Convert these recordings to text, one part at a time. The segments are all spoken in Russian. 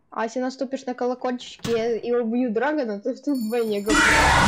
А если наступишь на колокольчики и убью драгона, то ты вдвойне говоришь.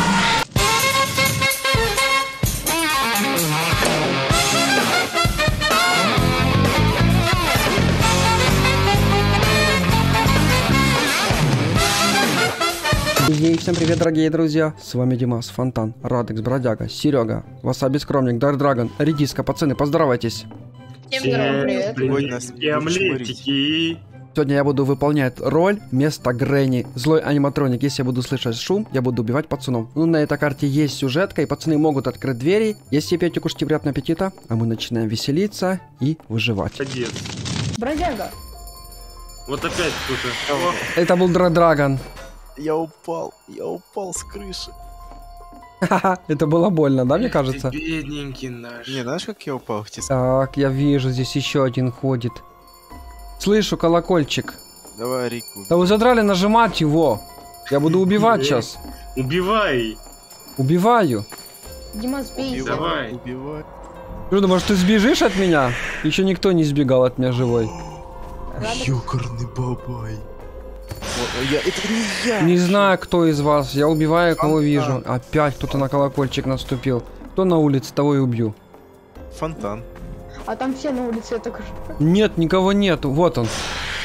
И всем привет, дорогие друзья, с вами Димас, Фонтан, Радекс, Бродяга, Серега, Васаби Скромник, Дарк Драгон, Редиска, пацаны, поздоровайтесь. Всем привет. Сегодня я буду выполнять роль вместо Грэнни, злой аниматроник. Если я буду слышать шум, я буду убивать пацанов. Ну, на этой карте есть сюжетка, и пацаны могут открыть двери. Если пейте, кушайте, приятного аппетита, а мы начинаем веселиться и выживать. Бродяга. Вот опять кто-то. Это был Дарк Драгон. Я упал с крыши. Ха-ха, это было больно, да, мне кажется? Ты бедненький наш. Не, знаешь, как я упал? Так, я вижу, здесь еще один ходит. Слышу колокольчик. Давай, Рику. Да вы задрали нажимать его. Я буду убивать сейчас. Убивай. Убиваю. Дима, сбейся. Давай. Убивай. Что, думаешь, ты сбежишь от меня? Еще никто не сбегал от меня живой. Ёкарный бабай. Это не я. Не знаю, кто из вас. Я убиваю, кого вижу. Опять кто-то на колокольчик наступил. Кто на улице, того и убью. Фонтан. А там все на улице, я так же. Нет, никого нету. Вот он.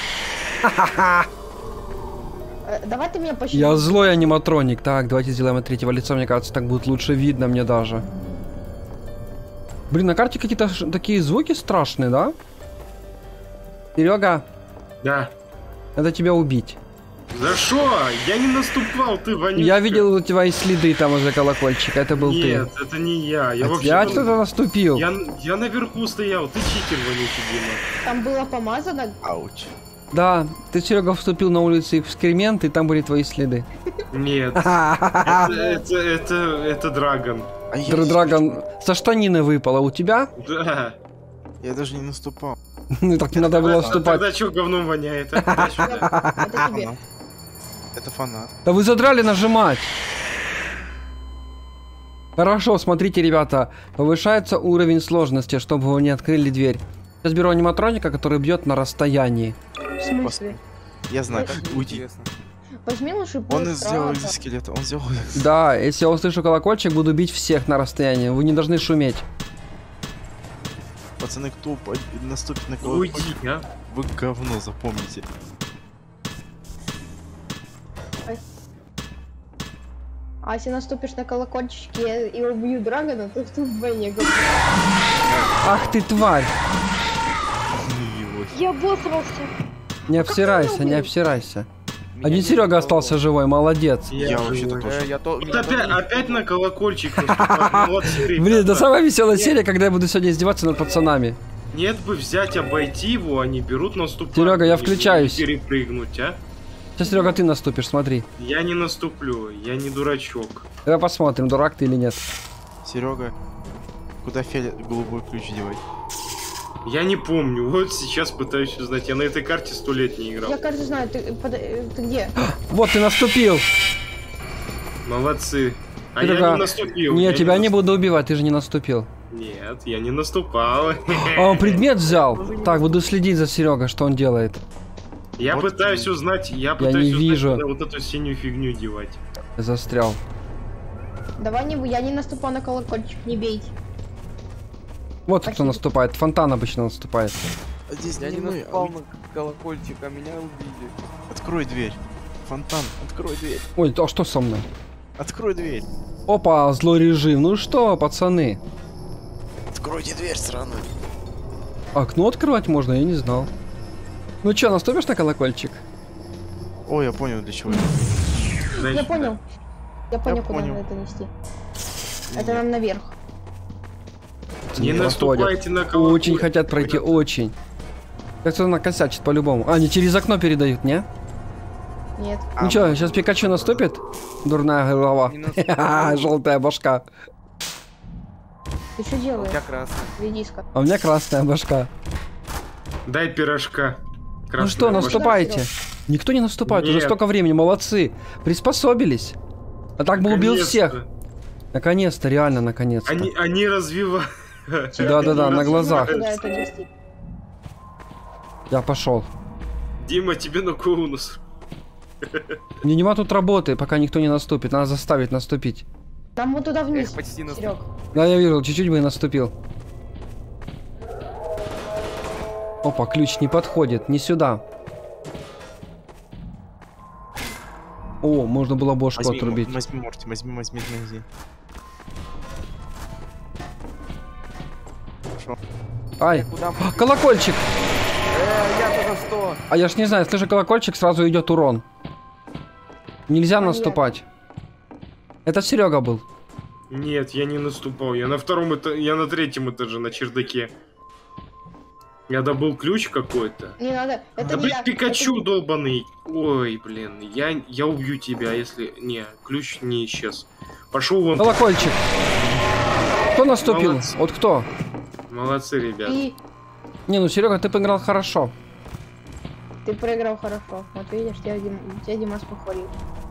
Давай ты меня пощадишь. Я злой аниматроник. Так, давайте сделаем от третьего лица. Мне кажется, так будет лучше видно мне даже. Блин, на карте какие-то такие звуки страшные, да? Серега, Да. надо тебя убить. За что? Я не наступал, ты вонючка. Я видел у тебя и следы там возле колокольчика. Это был ты. Нет, это не я. Я вообще... Опять кто-то наступил. Я наверху стоял. Ты читер вонючий, Дима. Там было помазано. Ауч. Да, ты, Серега, вступил на улицу экскремент, и там были твои следы. Нет. Это Драгон. А я Драгон со штанины выпал, а у тебя? Да. Я даже не наступал. Ну так не надо было вступать. Тогда что говном воняет? Дай сюда. Это тебе. Это фанат. Да вы задрали нажимать. Хорошо, смотрите, ребята. Повышается уровень сложности, чтобы вы не открыли дверь. Сейчас беру аниматроника, который бьет на расстоянии. В смысле? Я знаю, как уйти. Возьми лучше Он пульт сделал сразу. из скелета. Он сделал. Да, если я услышу колокольчик, буду бить всех на расстоянии. Вы не должны шуметь. Пацаны, кто наступит на Уйди, колокольчик? а. Вы говно, запомните. А если наступишь на колокольчики и убью драгона, то ты вдвойне говоришь. Ах ты, тварь. Я обосрался. Не обсирайся, не обсирайся. Один Серега остался живой, молодец. Я вообще-то тоже. Вот опять на колокольчик наступать. Молодцы, Блин, ребята. это самая веселая серия, когда я буду сегодня издеваться над пацанами. Нет бы взять, обойти его, они берут, наступают. Серега, я И включаюсь. перепрыгнуть, а? Сейчас, Серега, ты наступишь, смотри. Я не наступлю, я не дурачок. Давай посмотрим, дурак ты или нет. Серега, куда голубой ключ девать? Я не помню, вот сейчас пытаюсь узнать. Я на этой карте 100 лет не играл. Я, кажется, знаю, ты где? Вот ты наступил. Молодцы. А Ты я такая, не наступил. Нет, я тебя не наступ- буду убивать, ты же не наступил. Нет, я не наступал. А он предмет взял. Так, буду следить за Серегой, что он делает. Я Вот пытаюсь ты. узнать, не вижу. куда вот эту синюю фигню девать. Застрял. Давай я не наступал на колокольчик, не бейте. Вот кто Спасибо. наступает. Фонтан обычно наступает. А здесь Я не не мы, а наступал вы- на колокольчик, а меня убили. Открой дверь. Фонтан, открой дверь. Ой, а что со мной? Открой дверь. Опа, злой режим. Ну что, пацаны? Откройте дверь, сраную. Окно открывать можно, я не знал. Ну чё, наступишь на колокольчик? Ой, я понял, для чего. Дай Я сюда. понял. Я понял, куда понял. надо это нести. Это нам наверх. Не проходят. наступайте на колокольчик. Очень хотят пройти, очень. Как кто-то накосячит по-любому. А, они через окно передают, не? Нет. Ну чё, сейчас Пикачу наступит? Дурная голова. Не наступал. Желтая башка. Ты что У делаешь? тебя красный. Редиска. А у меня красная башка. Дай пирожка. Ну Красная что, башка. наступайте. Никто не наступает, уже Нет. столько времени, молодцы. Приспособились. А так бы убил Наконец-то. всех. Наконец-то, реально, наконец-то. Они развивают. Да-да-да, на глазах. Куда это нести? Я пошел. Дима, тебе на конус. Не, нема тут работы, пока никто не наступит. Надо заставить наступить. Нам вот туда Я вниз, их почти наступил. Серег. Да, я видел, чуть-чуть бы и наступил. Опа, ключ не подходит, не сюда. О, можно было бошку отрубить. Возьми, Морти, возьми магазин. Хорошо. Ай, Куда? колокольчик! Я-то за что? А я ж не знаю, слышу колокольчик, сразу идет урон. Нельзя Понятно. наступать. Это Серега был. Нет, я не наступал. Я на втором этаже, я на третьем этаже, на чердаке. Я добыл ключ какой-то. Не надо, это Да не блин, я. Пикачу это- долбаный. Ой, блин, я убью тебя, если... Не, ключ не исчез. Пошел вон. Колокольчик. Кто наступил? Молодцы. Вот кто? Молодцы, ребят. И Не, ну Серега, ты поиграл хорошо. ты проиграл хорошо. Вот видишь, тебя Димас похвалил.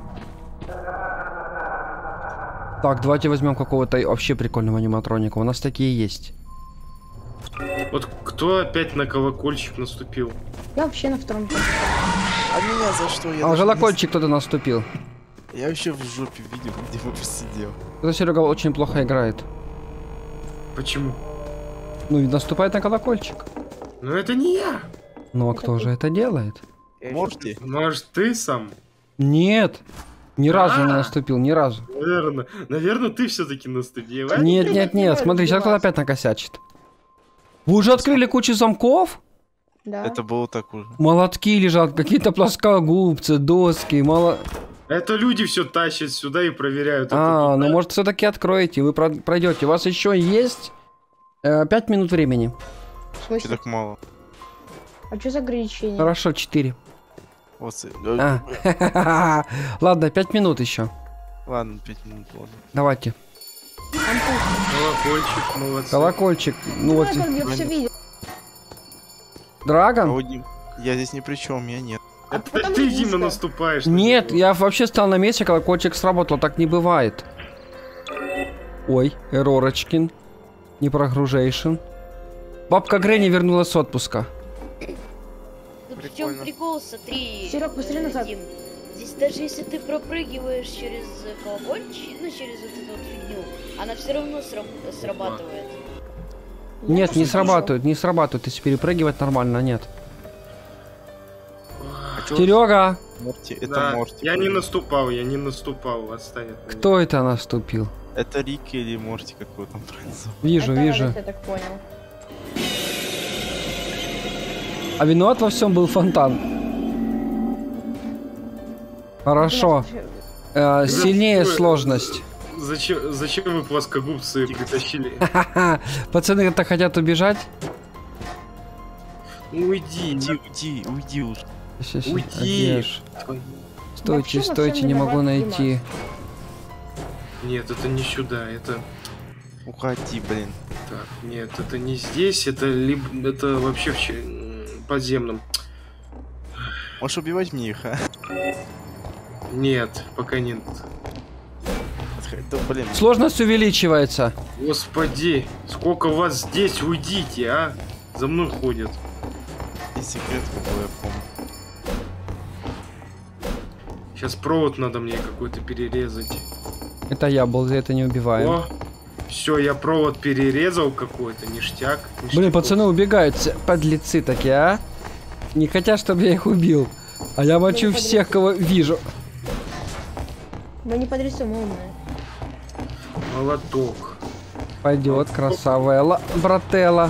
Так, давайте возьмем какого-то вообще прикольного аниматроника. У нас такие есть. Вот кто опять на колокольчик наступил? Я вообще на втором этаже. А меня за что? Я А даже колокольчик кто-то наступил. не- Я вообще в жопе видел, где вы посидел. Это Серега очень плохо играет. Почему? Ну и наступает на колокольчик. Ну это не я. Ну а Это кто ты. же это делает? Я ещё Морти? Может, ты сам? Нет. Ни разу не А. наступил, ни разу. Наверное, ты все-таки наступил. а? Нет, ты нет, не нет, можешь смотри, сейчас кто-то сбиваться. опять накосячит. Вы уже открыли кучу замков? Да. Это было так уже. Молотки лежат, какие-то плоскогубцы, доски, Это люди все тащат сюда и проверяют. А, это ну тут, может все-таки откроете, вы пройдете. У вас еще есть 5 минут времени. В Че смысле? так мало? А что за ограничение? Хорошо, 4. Вот, А. Ладно, 5 минут еще. Ладно, 5 минут, ладно. Давайте. Колокольчик, молодцы. Колокольчик. Ну вот. Я все видел. А Драгон? вот Дим, я здесь ни при чем, я нет. А Это потом ты, низко. Дима, наступаешь. на Нет, него. я вообще стал на месте, колокольчик сработал, так не бывает. Ой, эророчкин. Не прогружейшн. Бабка Гренни вернулась с отпуска. Тут в чем Прикольно. прикол, смотри, Серёг, посмотри назад. Дим, здесь даже если ты пропрыгиваешь через колокольчик, ну через вот эту вот фигню, она все равно срабатывает. Я Нет, просто не слышу. срабатывает, не срабатывает. Если перепрыгивать нормально, нет. А чё? Серега, Морти, это Да, Морти. я не наступал, отстань от меня. кто это наступил? Это Рики или Морти, как его там правильно зовут? Вижу, Это вижу. Алекс, я так понял. А виноват во всем был фонтан. Хорошо. Нет, Сильнее Ой, сложность. Зачем вы плоскогубцы притащили? Ха-ха. Пацаны-то хотят убежать. Уйди. Уйди уже. Щас, Уйди. где ж? Стойте, Вообще во стойте, всем не могу виноват найти. Нет, это не сюда, это... Уходи, блин. Так, нет, это не здесь, это либо... Это вообще в подземном. Можешь убивать мне их, а? Нет, пока нет. Да, блин. Сложность увеличивается. Господи, сколько вас здесь, уйдите, а? За мной ходят. Есть секрет, какой я помню. Сейчас провод надо мне какой-то перерезать. Это я был, за это не убиваем. О, все, я провод перерезал какой-то, ништяк. Блин, ништяков. пацаны убегают, подлецы такие, а? Не хотят, чтобы я их убил. А я мочу Блин, всех, кого вижу. Мы не подрисуем, мы умные. Молоток. Пойдет, красавая брателла.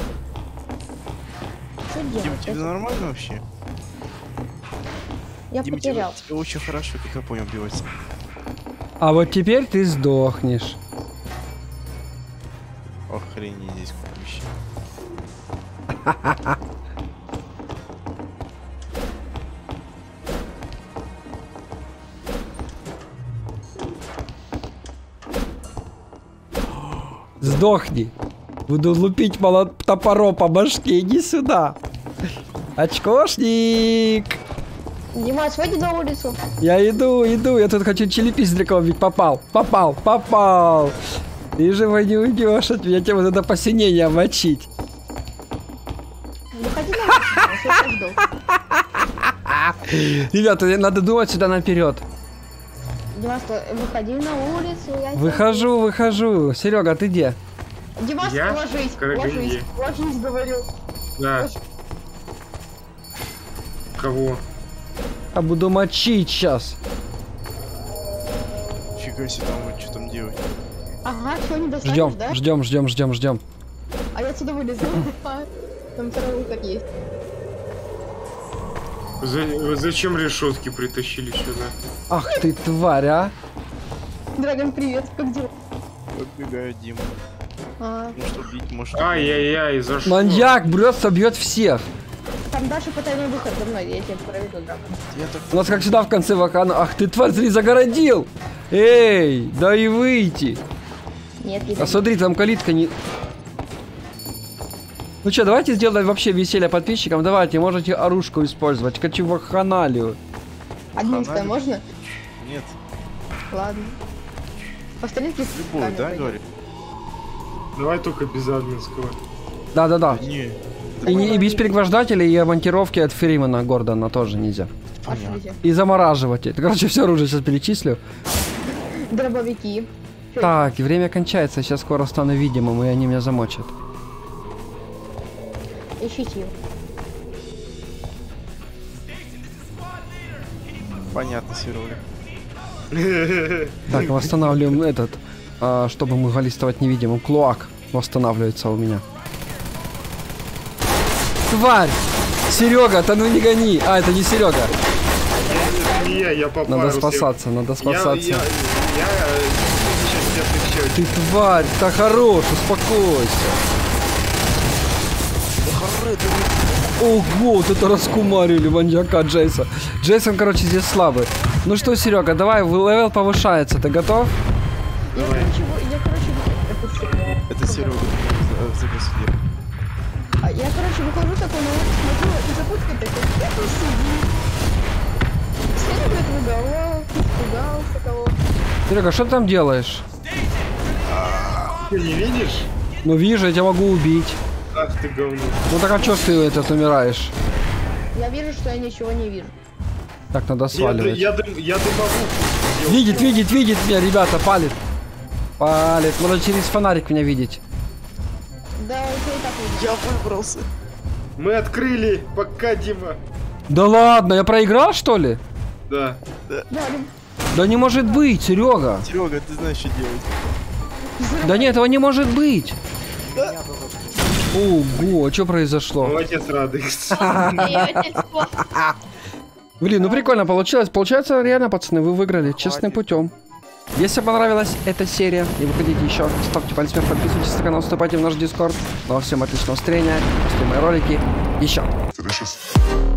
Что Дим, делать? тебе нормально вообще? Я Дим, потерял. тебе очень хорошо, как я понял, убивать. А вот теперь ты сдохнешь. Охренеть, здесь куча. Сдохни. Буду лупить топором по башке, иди сюда. Очкошник. Димас, выйди на улицу. Я иду. Я тут хочу челепиздрика убить. Попал. Ты живо не уйдешь от меня, тебе надо посинение мочить. Выходи на улицу, я тебя жду. Ребята, надо думать сюда наперед. Димас, выходи на улицу. Я Выхожу. Серега, ты где? Димас, Я? ложись, Караганде. ложись, говорю. Да. Кого? Я буду мочить сейчас. Фига себе, там вот что там делать. Ага, что не достанешь, да? Ждем. А я отсюда вылезу. Там второй выход есть. Вы зачем решетки притащили сюда? Ах ты тварь, а. Драгон, привет, как дела? Подбегает Дима. А, Может убить, может... Ай-яй-яй, за что? Маньяк брется, бьет всех. там дальше потайной выход за мной, я тебя проведу, Драгон. Я так... У нас как всегда в конце вакана. Ах ты тварь, смотри, загородил. Эй, да и выйти. Нет, не А смотри, там калитка не... Ну что, давайте сделаем вообще веселье подписчикам. Давайте, можете оружку использовать. Хочу вакханалию. Админская можно? Нет, Ладно. Пострелите с любую, камер да, пойдем. говорит? Давай только без админского. Да. Не, И без перегвождателей и монтировки от Фримена Гордона тоже нельзя. Пошлите. И замораживать. Это, короче, все оружие сейчас перечислю. Дробовики. Чё Так, и время кончается. Сейчас скоро стану видимым, и они меня замочат. ищите его. понятно, Серега. Так, восстанавливаем этот, чтобы мы могли ставать невидимым. Клоак восстанавливается у меня. Тварь! Серега, да ну не гони! А, это не Серега. Я попал. Надо спасаться, надо спасаться. Сейчас я отвечаю. Ты тварь, да хорош, успокойся. Ого, вот это раскумарили маньяка Джейса. Джейсон, короче, здесь слабый. Ну что, Серега, давай, левел повышается, ты готов? Я, короче, Это Серега загасил. я, короче, выхожу такой, ну, смотрю, и запутка такой, я тут сидит. Серега отругала, испугался кого. Серега, что ты там делаешь? Ты не видишь? Ну вижу, я тебя могу убить. Ах ты говно. Ну так а чё ж ты этот умираешь? Я вижу, что я ничего не вижу. Так, надо сваливать. Я дымову. Видит меня, ребята, палит. Палит, можно через фонарик меня видеть. Да, у тебя и так видно. Я выбрался. Мы открыли, пока, Дима. Да ладно, я проиграл, что ли? Да. Да, Да не может быть, Серега. Серега, ты знаешь, что делать. Да нет, этого не может быть. Ого, что произошло? Молодец, Радекс. Блин, ну прикольно получилось. Получается, реально, пацаны, вы выиграли честным путем. Если понравилась эта серия и вы хотите еще, ставьте палец вверх, подписывайтесь на канал, вступайте в наш дискорд. Ну а всем отличного настроения, ждите мои ролики еще. Delicious.